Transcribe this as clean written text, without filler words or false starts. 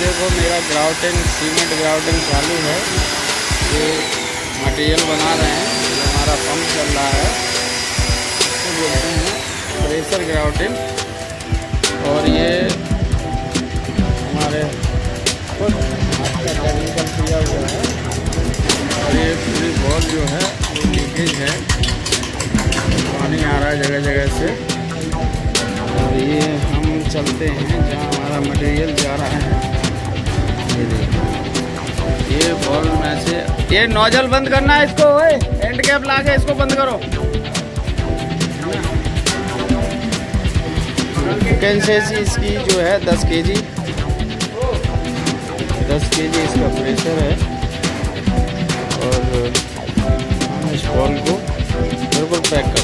देखो मेरा grouting, cement grouting चालू है। ये मटेरियल बना रहे हैं, हमारा पंप चल रहा है, इसको बोलते हैं प्रेशर ग्राउटिंग। और ये हमारे खुद हाथ का टेक्निकल किया हुआ है। और ये पूरी बॉल जो है वो लीकेज है, पानी आ रहा है जगह जगह से। और ये हम चलते हैं जहाँ हमारा मटेरियल जा रहा है। ये देखो, ये बॉल में से ये नोजल बंद करना है इसको, ओए एंड कैप ला के इसको बंद करो। कैंसेसी इसकी जो है 10 kg इसका प्रेशर है। और हम इस बॉल को बिल्कुल पैक कर